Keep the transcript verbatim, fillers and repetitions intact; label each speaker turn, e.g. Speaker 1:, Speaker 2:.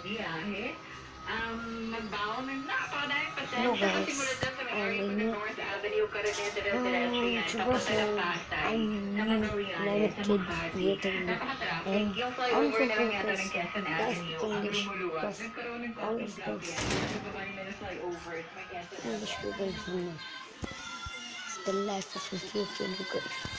Speaker 1: biyahe. Um, nagbaon ng napakadaming
Speaker 2: Hello
Speaker 1: pasensya kasi
Speaker 2: guys,
Speaker 1: mula dyan sa may
Speaker 2: um,
Speaker 1: area ko ng
Speaker 2: ini,
Speaker 1: North Avenue, Caribe, Diretso
Speaker 2: um,
Speaker 1: yan,
Speaker 2: suppose
Speaker 1: papunta ng
Speaker 2: uh,
Speaker 1: Pasay,
Speaker 2: I'm
Speaker 1: sa
Speaker 2: new
Speaker 1: Magallanes,
Speaker 2: climate
Speaker 1: sa
Speaker 2: kid
Speaker 1: Makati.
Speaker 2: YouTube,
Speaker 1: Napaka-traffic.
Speaker 2: and
Speaker 1: Yung
Speaker 2: I'm
Speaker 1: flyover na lang yata
Speaker 2: focus
Speaker 1: ng Quezon
Speaker 2: guys
Speaker 1: Avenue, ang
Speaker 2: English
Speaker 1: lumuluwag.
Speaker 2: because
Speaker 1: Nagkaroon ng
Speaker 2: all
Speaker 1: konting
Speaker 2: speaks
Speaker 1: traffic. Nagbaba nila ng flyover sa may Quezon
Speaker 2: English
Speaker 1: Avenue.
Speaker 2: people who know the life of a Filipino girl.